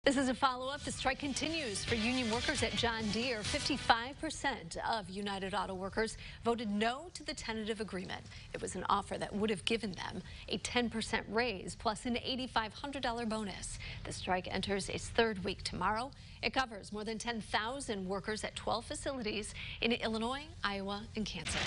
This is a follow-up. The strike continues for union workers at John Deere. 55% of United Auto Workers voted no to the tentative agreement. It was an offer that would have given them a 10% raise plus an $8,500 bonus. The strike enters its third week tomorrow. It covers more than 10,000 workers at 12 facilities in Illinois, Iowa, and Kansas.